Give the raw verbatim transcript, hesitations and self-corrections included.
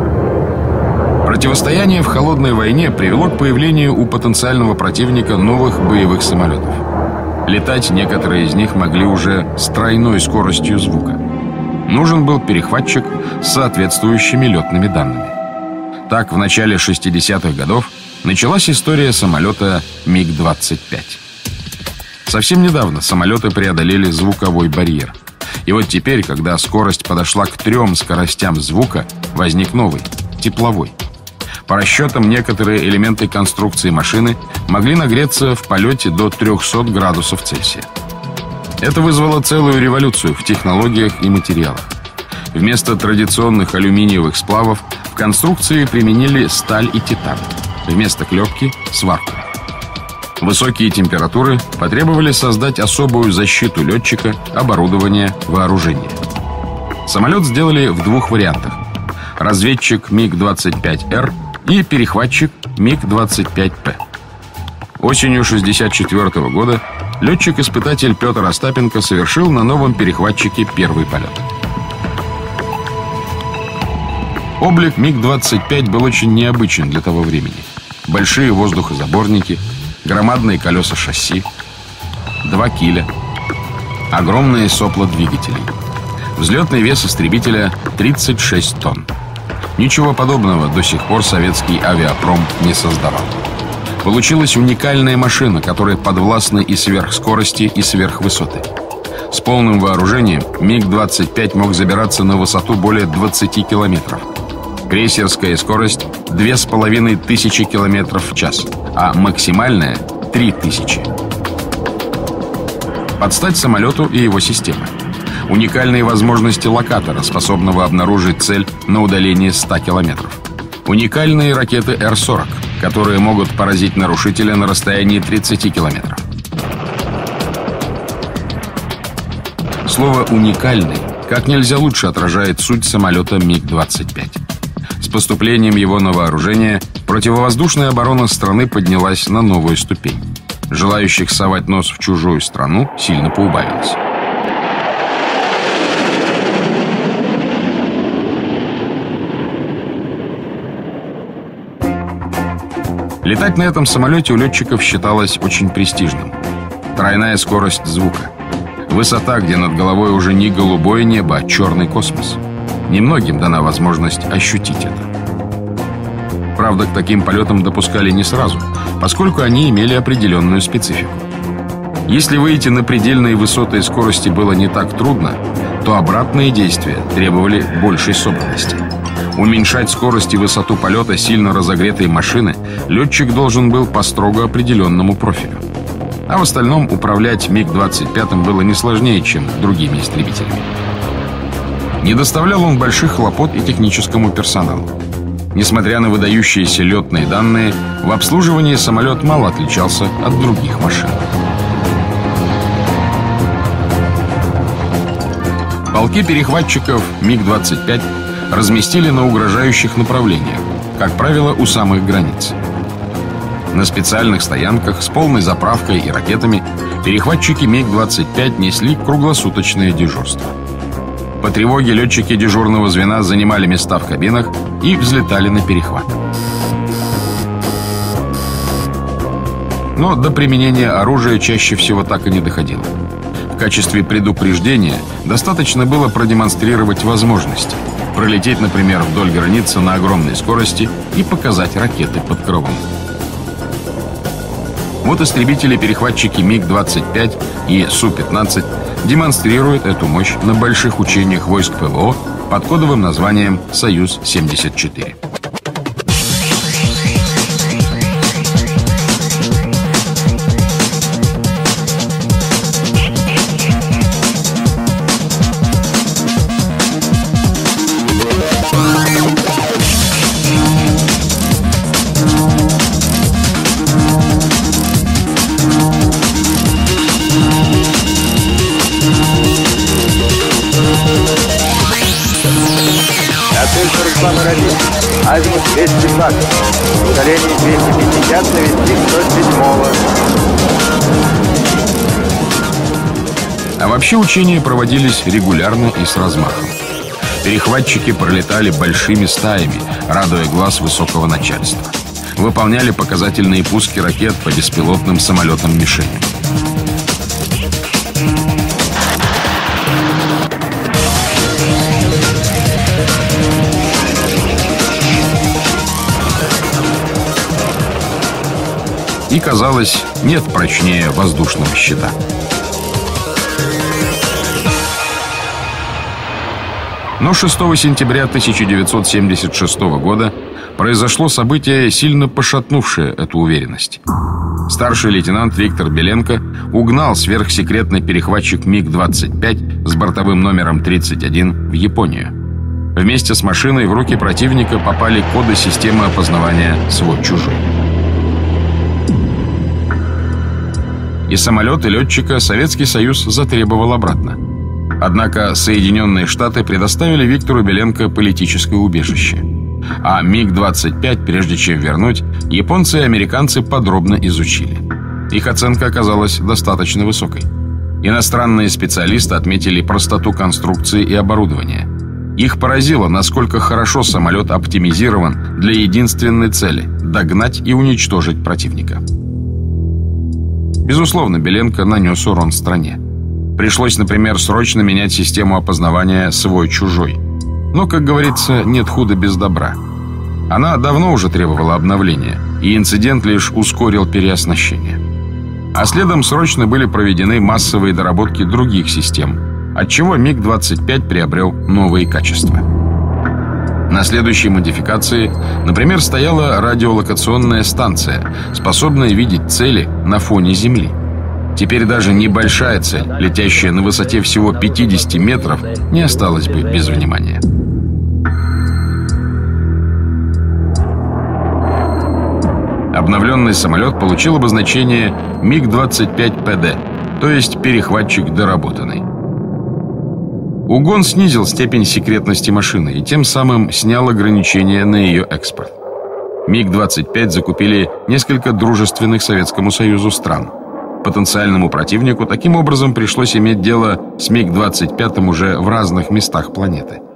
Противостояние в холодной войне привело к появлению у потенциального противника новых боевых самолетов. Летать некоторые из них могли уже с тройной скоростью звука. Нужен был перехватчик с соответствующими летными данными. Так, в начале шестидесятых годов началась история самолета миг двадцать пять. Совсем недавно самолеты преодолели звуковой барьер. И вот теперь, когда скорость подошла к трем скоростям звука, возник новый – тепловой. По расчетам, некоторые элементы конструкции машины могли нагреться в полете до трехсот градусов Цельсия. Это вызвало целую революцию в технологиях и материалах. Вместо традиционных алюминиевых сплавов в конструкции применили сталь и титан. Вместо клепки – сварку. Высокие температуры потребовали создать особую защиту летчика, оборудования, вооружения. Самолет сделали в двух вариантах: разведчик миг двадцать пять эр и перехватчик миг двадцать пять пэ. Осенью шестьдесят четвёртого года летчик-испытатель Петр Остапенко совершил на новом перехватчике первый полет. Облик миг двадцать пять был очень необычен для того времени. Большие воздухозаборники, громадные колеса шасси, два киля, огромные сопла двигателей. Взлетный вес истребителя тридцать шесть тонн. Ничего подобного до сих пор советский авиапром не создавал. Получилась уникальная машина, которая подвластна и сверхскорости, и сверхвысоты. С полным вооружением миг двадцать пять мог забираться на высоту более двадцати километров. Крейсерская скорость – две с половиной тысячи километров в час, а максимальная – три тысячи. Под стать самолету и его системы. Уникальные возможности локатора, способного обнаружить цель на удалении ста километров. Уникальные ракеты эр сорок, которые могут поразить нарушителя на расстоянии тридцати километров. Слово «уникальный» как нельзя лучше отражает суть самолета миг двадцать пять. С поступлением его на вооружение противовоздушная оборона страны поднялась на новую ступень. Желающих совать нос в чужую страну сильно поубавилось. Летать на этом самолете у летчиков считалось очень престижным. Тройная скорость звука. Высота, где над головой уже не голубое небо, а черный космос. Немногим дана возможность ощутить это. Правда, к таким полетам допускали не сразу, поскольку они имели определенную специфику. Если выйти на предельные высоты и скорости было не так трудно, то обратные действия требовали большей собранности. Уменьшать скорость и высоту полета сильно разогретой машины летчик должен был по строго определенному профилю. А в остальном управлять миг двадцать пять было не сложнее, чем другими истребителями. Не доставлял он больших хлопот и техническому персоналу. Несмотря на выдающиеся летные данные, в обслуживании самолет мало отличался от других машин. Полки перехватчиков миг двадцать пять разместили на угрожающих направлениях, как правило, у самых границ. На специальных стоянках с полной заправкой и ракетами перехватчики миг двадцать пять несли круглосуточное дежурство. По тревоге летчики дежурного звена занимали места в кабинах и взлетали на перехват. Но до применения оружия чаще всего так и не доходило. В качестве предупреждения достаточно было продемонстрировать возможность пролететь, например, вдоль границы на огромной скорости и показать ракеты под крылом. Вот истребители-перехватчики миг двадцать пять и Су пятнадцать демонстрируют эту мощь на больших учениях войск ПВО под кодовым названием «Союз семьдесят четыре». Номер один. Азимут двести двадцать. Удаление двести пятьдесят, навести сто седьмого. А вообще учения проводились регулярно и с размахом. Перехватчики пролетали большими стаями, радуя глаз высокого начальства. Выполняли показательные пуски ракет по беспилотным самолетам-мишеням. И, казалось, нет прочнее воздушного щита. Но шестого сентября тысяча девятьсот семьдесят шестого года произошло событие, сильно пошатнувшее эту уверенность. Старший лейтенант Виктор Беленко угнал сверхсекретный перехватчик миг двадцать пять с бортовым номером тридцать один в Японию. Вместе с машиной в руки противника попали коды системы опознавания «Свой-чужой». И самолет, и летчика Советский Союз затребовал обратно. Однако Соединенные Штаты предоставили Виктору Беленко политическое убежище. А миг двадцать пять, прежде чем вернуть, японцы и американцы подробно изучили. Их оценка оказалась достаточно высокой. Иностранные специалисты отметили простоту конструкции и оборудования. Их поразило, насколько хорошо самолет оптимизирован для единственной цели – догнать и уничтожить противника. Безусловно, Беленко нанес урон стране. Пришлось, например, срочно менять систему опознавания «Свой-чужой». Но, как говорится, нет худа без добра. Она давно уже требовала обновления, и инцидент лишь ускорил переоснащение. А следом срочно были проведены массовые доработки других систем, отчего миг двадцать пять приобрел новые качества. На следующей модификации, например, стояла радиолокационная станция, способная видеть цели на фоне Земли. Теперь даже небольшая цель, летящая на высоте всего пятьдесят метров, не осталась бы без внимания. Обновленный самолет получил обозначение миг двадцать пять пэ дэ, то есть перехватчик доработанный. Угон снизил степень секретности машины и тем самым снял ограничения на ее экспорт. миг двадцать пять закупили несколько дружественных Советскому Союзу стран. Потенциальному противнику таким образом пришлось иметь дело с миг двадцать пять уже в разных местах планеты.